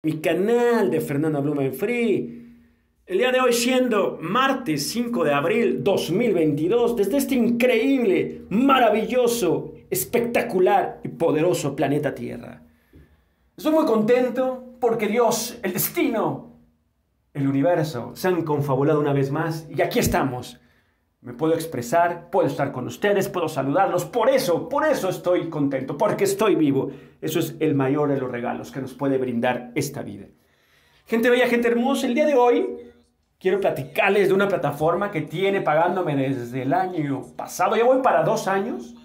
Mi canal de Fernanda Blumenfree. El día de hoy siendo martes 5 de abril 2022, desde este increíble, maravilloso, espectacular y poderoso planeta Tierra. Estoy muy contento porque Dios, el destino, el universo se han confabulado una vez más y aquí estamos. Me puedo expresar, puedo estar con ustedes, puedo saludarlos. Por eso estoy contento, porque estoy vivo. Eso es el mayor de los regalos que nos puede brindar esta vida. Gente bella, gente hermosa, el día de hoy quiero platicarles de una plataforma que tiene pagándome desde el año pasado. Ya voy para 2 años,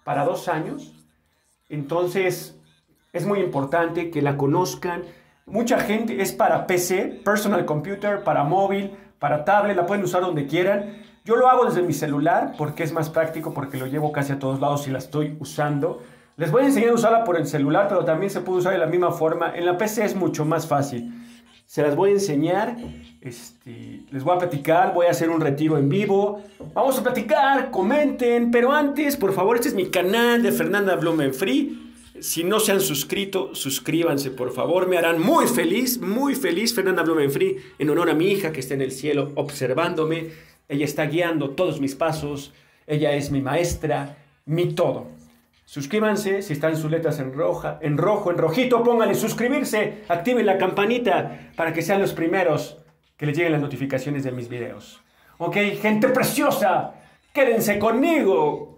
Entonces, es muy importante que la conozcan. Mucha gente es para PC, personal computer, para móvil, para tablet, la pueden usar donde quieran. Yo lo hago desde mi celular porque es más práctico, porque lo llevo casi a todos lados y la estoy usando. Les voy a enseñar a usarla por el celular, pero también se puede usar de la misma forma. En la PC es mucho más fácil. Se las voy a enseñar, les voy a platicar, voy a hacer un retiro en vivo. Vamos a platicar, comenten, pero antes, por favor, este es mi canal de Fernanda Blumenfree. Si no se han suscrito, suscríbanse, por favor. Me harán muy feliz, Fernanda Blumenfree, en honor a mi hija que está en el cielo observándome. Ella está guiando todos mis pasos. Ella es mi maestra, mi todo. Suscríbanse si están sus letras en rojo, en rojito. Pónganle suscribirse. Activen la campanita para que sean los primeros que les lleguen las notificaciones de mis videos. Ok, gente preciosa, quédense conmigo.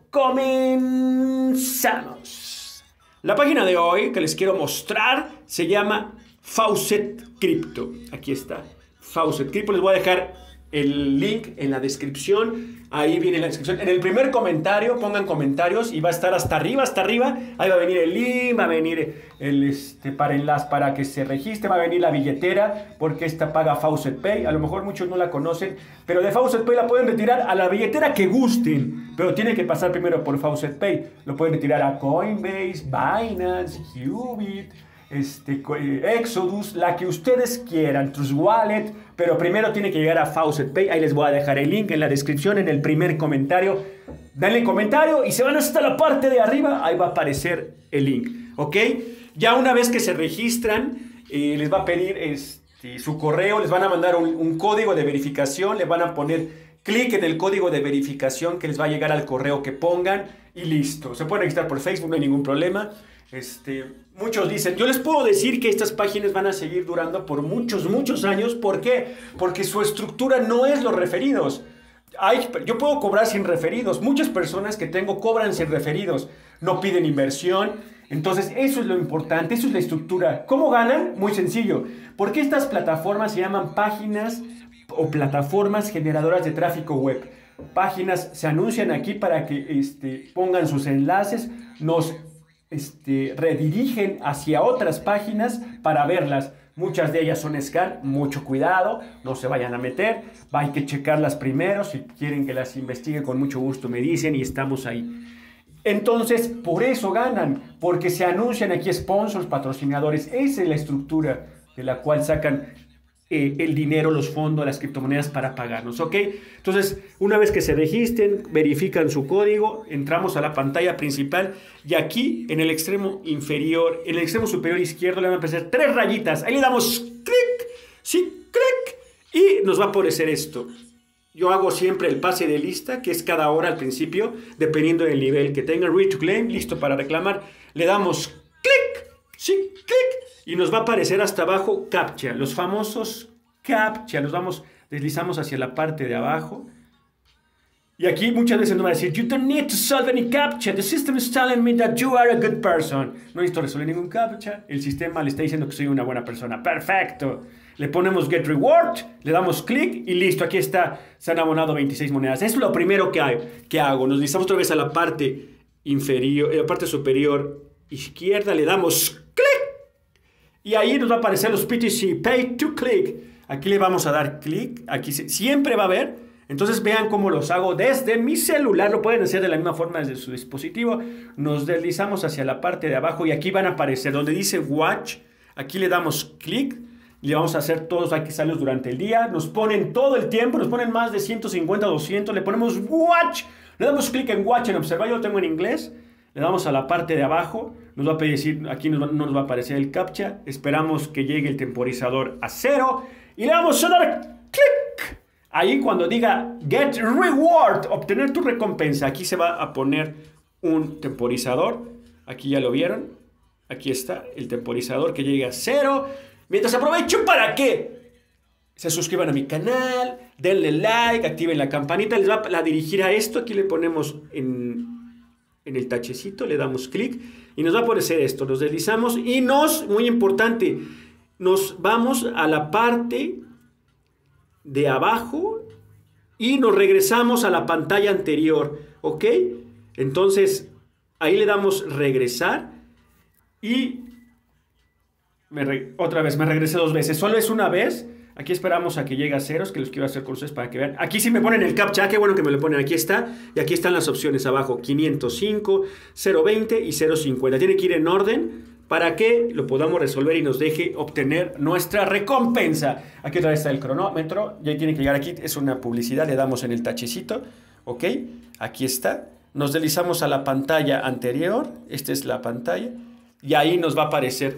Comenzamos. La página de hoy que les quiero mostrar se llama Faucet Crypto. Aquí está, Faucet Crypto. Les voy a dejar el link en la descripción. Ahí viene la descripción. En el primer comentario, pongan comentarios y va a estar hasta arriba. Ahí va a venir el link, va a venir el enlace para que se registre, va a venir la billetera, porque esta paga Faucet Pay. A lo mejor muchos no la conocen, pero de Faucet Pay la pueden retirar a la billetera que gusten, pero tiene que pasar primero por Faucet Pay. Lo pueden retirar a Coinbase, Binance, Qubit, Exodus, la que ustedes quieran, Trust Wallet, pero primero tiene que llegar a Faucet Pay. Ahí les voy a dejar el link en la descripción, en el primer comentario. Denle comentario y se van hasta la parte de arriba, ahí va a aparecer el link, ¿ok? Ya una vez que se registran, les va a pedir su correo, les van a mandar un código de verificación, le van a poner clic en el código de verificación que les va a llegar al correo que pongan y listo. Se pueden registrar por Facebook, no hay ningún problema. Muchos dicen, yo les puedo decir que estas páginas van a seguir durando por muchos años. ¿Por qué? Porque su estructura no es los referidos. Yo puedo cobrar sin referidos. Muchas personas que tengo cobran sin referidos. No piden inversión. Entonces, eso es lo importante, eso es la estructura. ¿Cómo ganan? Muy sencillo. Porque estas plataformas se llaman páginas o plataformas generadoras de tráfico web. Páginas se anuncian aquí para que pongan sus enlaces, nos redirigen hacia otras páginas para verlas. Muchas de ellas son scam, mucho cuidado, no se vayan a meter, hay que checarlas primero. Si quieren que las investigue, con mucho gusto me dicen y estamos ahí. Entonces, por eso ganan, porque se anuncian aquí sponsors, patrocinadores. Esa es la estructura de la cual sacan el dinero, los fondos, las criptomonedas para pagarnos, ¿ok? Entonces, una vez que se registren, verifican su código, entramos a la pantalla principal y aquí en el extremo inferior, en el extremo superior izquierdo le van a aparecer 3 rayitas. Ahí le damos clic, sí, clic, y nos va a aparecer esto. Yo hago siempre el pase de lista, que es cada hora al principio, dependiendo del nivel que tenga. Ready to claim, listo para reclamar. Le damos clic, sí, clic. Y nos va a aparecer hasta abajo CAPTCHA, los famosos CAPTCHA. Deslizamos hacia la parte de abajo. Y aquí muchas veces nos va a decir, you don't need to solve any CAPTCHA. The system is telling me that you are a good person. No necesito resolver ningún CAPTCHA. El sistema le está diciendo que soy una buena persona. Perfecto. Le ponemos Get Reward, le damos clic y listo. Aquí está, se han abonado 26 monedas. Eso es lo primero que hago. Nos deslizamos otra vez a la parte inferior, a la parte superior izquierda. Le damos clic. Y ahí nos va a aparecer los PTC, Pay to Click. Aquí le vamos a dar clic. Aquí siempre va a haber. Entonces vean cómo los hago desde mi celular. Lo pueden hacer de la misma forma desde su dispositivo. Nos deslizamos hacia la parte de abajo y aquí van a aparecer donde dice Watch. Aquí le damos clic. Y le vamos a hacer todos, hay que hacerlos durante el día. Nos ponen todo el tiempo, nos ponen más de 150, 200. Le ponemos Watch. Le damos clic en Watch, en observar. Yo lo tengo en inglés. Le damos a la parte de abajo, Nos va a decir, aquí no nos va a aparecer el captcha. Esperamos que llegue el temporizador a 0 y le vamos a dar clic. Ahí cuando diga Get Reward, obtener tu recompensa, aquí se va a poner un temporizador. Aquí ya lo vieron. Aquí está el temporizador que llega a 0. Mientras aprovecho para que se suscriban a mi canal, denle like, activen la campanita. Les va a dirigir a esto. Aquí le ponemos en el tachecito, le damos clic y nos va a aparecer esto. Nos deslizamos y muy importante, nos vamos a la parte de abajo y nos regresamos a la pantalla anterior, ¿ok? Entonces, ahí le damos regresar y otra vez, me regresé 2 veces. Solo es una vez. Aquí esperamos a que llegue a ceros, que los quiero hacer con ustedes para que vean. Aquí sí me ponen el captcha, qué bueno que me lo ponen. Aquí está, y aquí están las opciones abajo. 505, 020 y 050. Tiene que ir en orden para que lo podamos resolver y nos deje obtener nuestra recompensa. Aquí otra vez está el cronómetro. Ya tiene que llegar aquí, es una publicidad. Le damos en el tachecito, ¿ok? Aquí está. Nos deslizamos a la pantalla anterior. Esta es la pantalla. Y ahí nos va a aparecer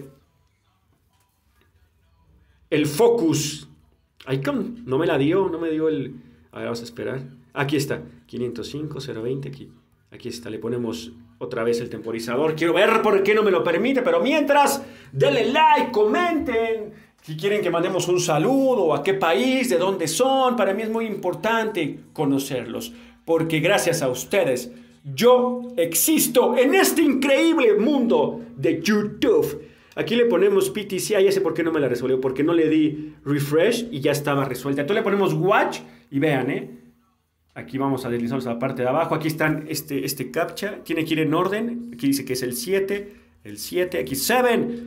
el focus. Ay, no me la dio, no me dio el... A ver, vamos a esperar. Aquí está, 505, 020, aquí está. Le ponemos otra vez el temporizador. Quiero ver por qué no me lo permite, pero mientras, denle like, comenten. Si quieren que mandemos un saludo, a qué país, de dónde son. Para mí es muy importante conocerlos, porque gracias a ustedes, yo existo en este increíble mundo de YouTube. Aquí le ponemos PTC, ya sé por qué no me la resolvió, porque no le di refresh y ya estaba resuelta. Entonces le ponemos watch y vean, aquí vamos a deslizarnos a la parte de abajo. Aquí están este captcha, tiene que ir en orden. Aquí dice que es el 7, aquí 7,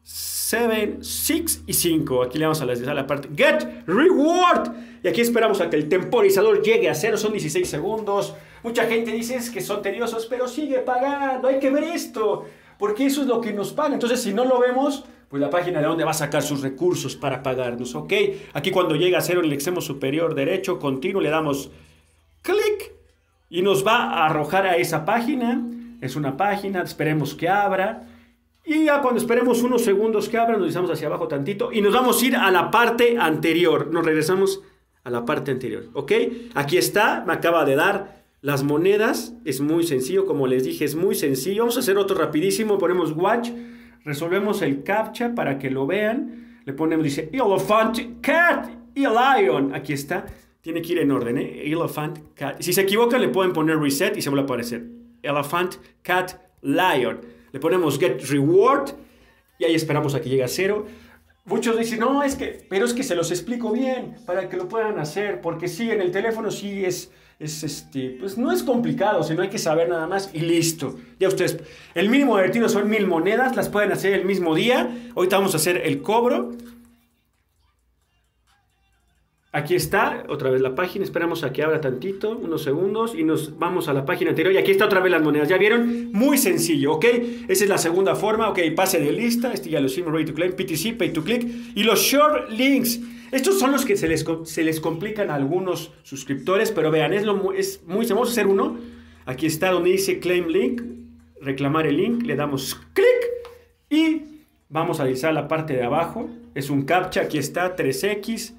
6 y 5. Aquí le vamos a deslizar la parte Get Reward. Y aquí esperamos a que el temporizador llegue a 0, son 16 segundos. Mucha gente dice que son tediosos, pero sigue pagando, hay que ver esto. Porque eso es lo que nos paga. Entonces, si no lo vemos, pues la página de dónde va a sacar sus recursos para pagarnos, ¿ok? Aquí cuando llega a 0 en el extremo superior derecho, continuo, le damos clic y nos va a arrojar a esa página. Es una página, esperemos que abra. Y ya cuando esperemos unos segundos que abra, nos deslizamos hacia abajo tantito y nos vamos a ir a la parte anterior. Nos regresamos a la parte anterior, ¿ok? Aquí está, me acaba de dar las monedas. Es muy sencillo, como les dije, es muy sencillo. Vamos a hacer otro rapidísimo. Ponemos watch, resolvemos el captcha para que lo vean. Le ponemos, dice elephant, cat y lion. Aquí está, tiene que ir en orden, elephant, cat. Si se equivocan le pueden poner reset y se vuelve a aparecer elephant, cat, lion. Le ponemos get reward y ahí esperamos a que llegue a 0. Muchos dicen, no, pero es que se los explico bien para que lo puedan hacer, porque sí, en el teléfono sí pues no es complicado, sino hay que saber nada más y listo. Ya ustedes, el mínimo de retiro son 1000 monedas, las pueden hacer el mismo día. Ahorita vamos a hacer el cobro. Aquí está, otra vez la página, esperamos a que abra tantito, unos segundos, y nos vamos a la página anterior, y aquí está otra vez las monedas, ¿ya vieron? Muy sencillo, ¿ok? Esa es la segunda forma, ¿ok? Pase de lista, ya lo hicimos, ready to claim, PTC, pay to click, y los short links. Estos son los que se les complican a algunos suscriptores, pero vean, es muy sencillo. Vamos a hacer uno, aquí está donde dice claim link, reclamar el link, le damos clic, y vamos a deslizar la parte de abajo, es un captcha, aquí está, 3X,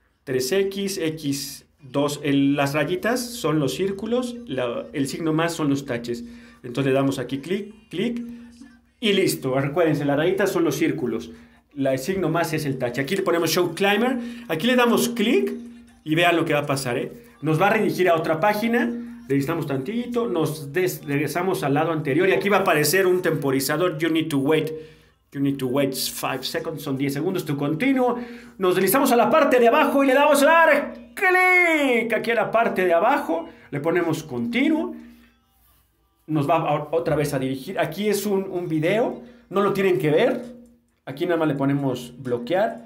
X2, las rayitas son los círculos, el signo más son los taches. Entonces le damos aquí clic, clic y listo. Recuérdense, las rayitas son los círculos, el signo más es el tache. Aquí le ponemos Show Climber, aquí le damos clic y vean lo que va a pasar, Nos va a redirigir a otra página, revisamos tantito, nos regresamos al lado anterior y aquí va a aparecer un temporizador, You need to wait 5 seconds, son 10 segundos, tu continuo. Nos deslizamos a la parte de abajo y le damos a dar clic. Aquí a la parte de abajo le ponemos continuo. Nos va otra vez a dirigir. Aquí es un video, no lo tienen que ver. Aquí nada más le ponemos bloquear.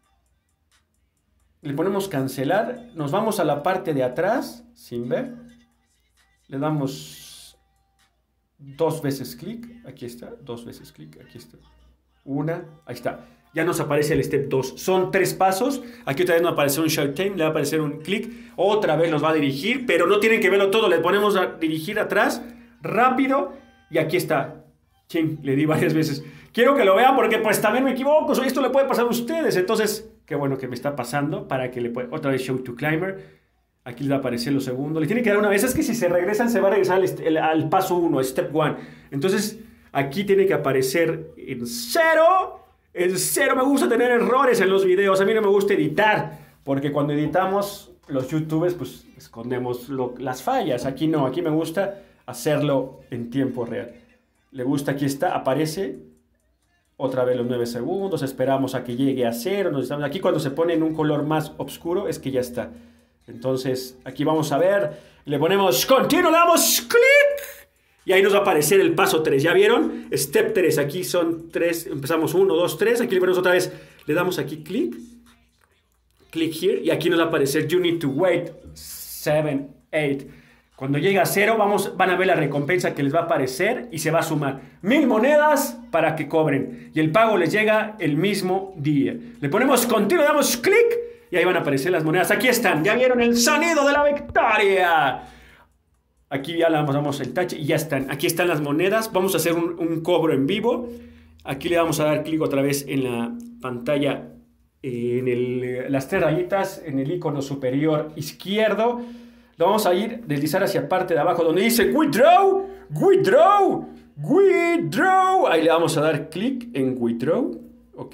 Le ponemos cancelar. Nos vamos a la parte de atrás, sin ver. Le damos 2 veces clic. Aquí está, 2 veces clic, aquí está. Ahí está. Ya nos aparece el step 2. Son 3 pasos. Aquí otra vez nos aparece un short time, le va a aparecer un clic. Otra vez nos va a dirigir, pero no tienen que verlo todo. Le ponemos a dirigir atrás, rápido. Y aquí está. Sí, le di varias veces. Quiero que lo vean porque pues también me equivoco. Esto le puede pasar a ustedes. Entonces, qué bueno que me está pasando para que le pueda... Otra vez Show to Climber. Aquí les va a aparecer lo segundo. Le tiene que dar una vez. Es que si se regresan, se va a regresar al paso 1, step 1. Entonces, aquí tiene que aparecer en 0. En 0 me gusta tener errores en los videos. A mí no me gusta editar. Porque cuando editamos, los youtubers, pues escondemos las fallas. Aquí no. Aquí me gusta hacerlo en tiempo real. Le gusta, aquí está, aparece. Otra vez los 9 segundos. Esperamos a que llegue a 0. Aquí cuando se pone en un color más oscuro, es que ya está. Entonces, aquí vamos a ver, le ponemos continuo, le damos clic y ahí nos va a aparecer el paso 3. ¿Ya vieron? Step 3, aquí son 3, empezamos 1, 2, 3, aquí le ponemos otra vez, le damos aquí clic, click here y aquí nos va a aparecer you need to wait 7, 8. Cuando llega a 0 van a ver la recompensa que les va a aparecer y se va a sumar 1000 monedas para que cobren y el pago les llega el mismo día. Le ponemos continuo, le damos clic. Y ahí van a aparecer las monedas. Aquí están. Ya vieron el sonido de la victoria. Aquí ya le damos el touch y ya están. Aquí están las monedas. Vamos a hacer un cobro en vivo. Aquí le vamos a dar clic otra vez en la pantalla. En las 3 rayitas. En el icono superior izquierdo. Lo vamos a ir deslizar hacia la parte de abajo. Donde dice Withdraw. Withdraw. Withdraw. Ahí le vamos a dar clic en Withdraw. Ok.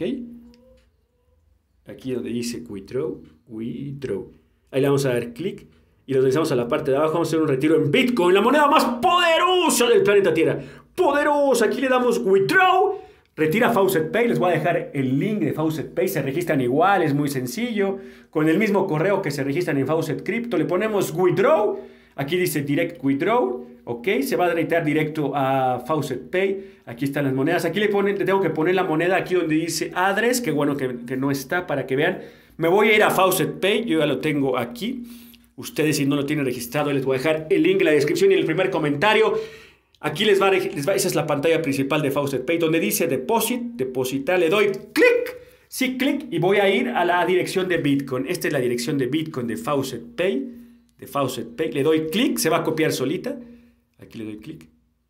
Aquí donde dice Withdraw, Withdraw. Ahí le vamos a dar clic y lo deslizamos a la parte de abajo. Vamos a hacer un retiro en Bitcoin, la moneda más poderosa del planeta Tierra. Poderosa. Aquí le damos Withdraw. Retira Faucet Pay. Les voy a dejar el link de Faucet Pay. Se registran igual, es muy sencillo. Con el mismo correo que se registran en Faucet Crypto. Le ponemos Withdraw. Aquí dice Direct Withdraw. Ok, se va a retirar directo a Faucet Pay. Aquí están las monedas. Aquí le tengo que poner la moneda aquí donde dice Address. Qué bueno que no está para que vean. Me voy a ir a Faucet Pay. Yo ya lo tengo aquí. Ustedes si no lo tienen registrado, les voy a dejar el link en la descripción y en el primer comentario. Aquí esa es la pantalla principal de Faucet Pay donde dice Deposit, depositar. Le doy clic. Sí, clic y voy a ir a la dirección de Bitcoin. Esta es la dirección de Bitcoin de Faucet Pay. De Faucet Pay. Le doy clic. Se va a copiar solita. Aquí le doy clic.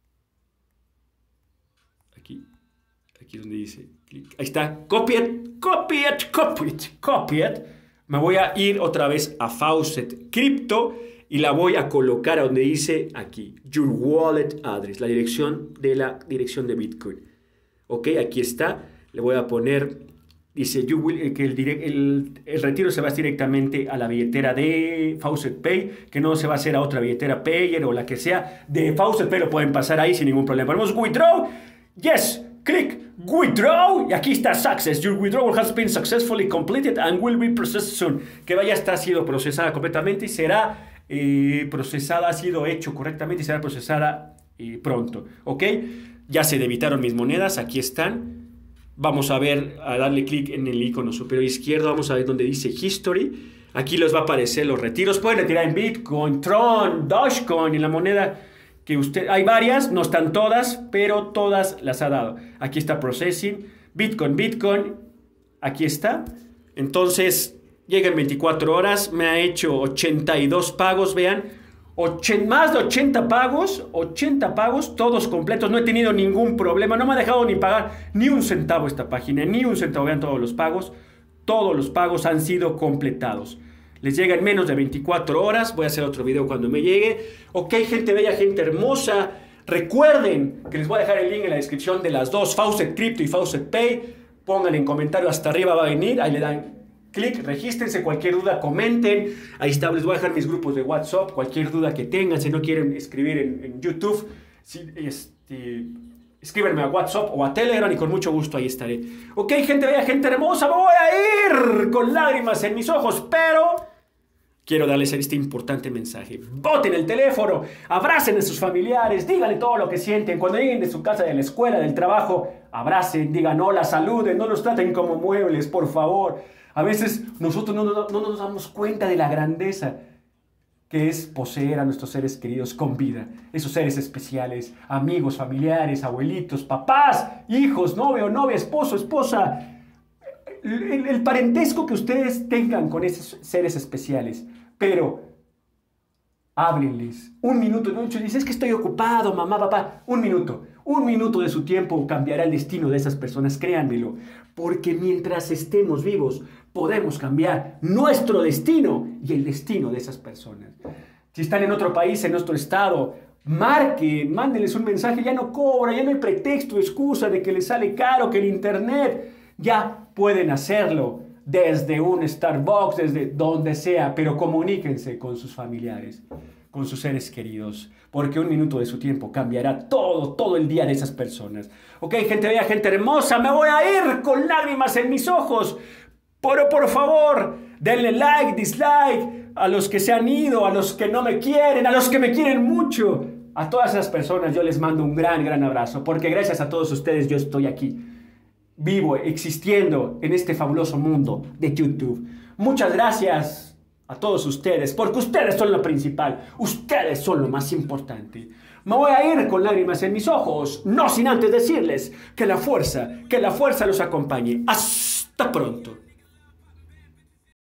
Aquí donde dice clic. Ahí está. Copy it, copy it, copy it, copy it. Me voy a ir otra vez a Faucet Crypto y la voy a colocar a donde dice aquí Your Wallet Address, la dirección de Bitcoin. Ok, aquí está. Le voy a poner, dice que el retiro se va directamente a la billetera de Faucet Pay, que no se va a hacer a otra billetera Payer o la que sea. De Faucet Pay lo pueden pasar ahí sin ningún problema. Ponemos Withdraw. Yes, click Withdraw. Y aquí está Success. Your withdrawal has been successfully completed and will be processed soon. Que ya está sido procesada completamente y será procesada, ha sido hecho correctamente y será procesada pronto. Ok, ya se debitaron mis monedas. Aquí están. Vamos a ver, a darle clic en el icono superior izquierdo. Vamos a ver donde dice History. Aquí les va a aparecer los retiros. Pueden retirar en Bitcoin, Tron, Dogecoin y la moneda que usted... Hay varias, no están todas, pero todas las ha dado. Aquí está Processing. Bitcoin. Aquí está. Entonces, llega en 24 horas. Me ha hecho 82 pagos, vean. Más de 80 pagos, todos completos. No he tenido ningún problema. No me ha dejado ni pagar ni un centavo esta página. Ni un centavo. Vean todos los pagos. Todos los pagos han sido completados. Les llega en menos de 24 horas. Voy a hacer otro video cuando me llegue. Ok, gente bella, gente hermosa. Recuerden que les voy a dejar el link en la descripción de las dos. Faucet Crypto y Faucet Pay. Pónganle en comentario. Hasta arriba va a venir. Ahí le dan clic, regístrense, cualquier duda comenten, ahí está, les voy a dejar mis grupos de WhatsApp, cualquier duda que tengan, si no quieren escribir en YouTube, escríbanme a WhatsApp o a Telegram y con mucho gusto ahí estaré. Ok, gente bella, gente hermosa, me voy a ir con lágrimas en mis ojos, pero quiero darles este importante mensaje. Boten el teléfono, abracen a sus familiares, díganle todo lo que sienten, cuando lleguen de su casa, de la escuela, del trabajo, abracen, digan hola, saluden, no los traten como muebles, por favor. A veces nosotros no nos damos cuenta de la grandeza que es poseer a nuestros seres queridos con vida. Esos seres especiales, amigos, familiares, abuelitos, papás, hijos, novio, novia, esposo, esposa. El parentesco que ustedes tengan con esos seres especiales. Pero háblenles. Un minuto. Dices, es que estoy ocupado, mamá, papá. Un minuto. Un minuto de su tiempo cambiará el destino de esas personas, créanmelo. Porque mientras estemos vivos, podemos cambiar nuestro destino y el destino de esas personas. Si están en otro país, en nuestro estado, mándenles un mensaje, ya no cobra, ya no hay pretexto, excusa de que les sale caro, que el internet, ya pueden hacerlo desde un Starbucks, desde donde sea, pero comuníquense con sus familiares, con sus seres queridos, porque un minuto de su tiempo cambiará todo el día de esas personas. Ok, gente bella, gente hermosa, me voy a ir con lágrimas en mis ojos, pero por favor, denle like, dislike, a los que se han ido, a los que no me quieren, a los que me quieren mucho. A todas esas personas yo les mando un gran abrazo, porque gracias a todos ustedes yo estoy aquí, vivo, existiendo en este fabuloso mundo de YouTube. Muchas gracias a todos ustedes, porque ustedes son lo principal, ustedes son lo más importante. Me voy a ir con lágrimas en mis ojos, no sin antes decirles que la fuerza los acompañe. Hasta pronto.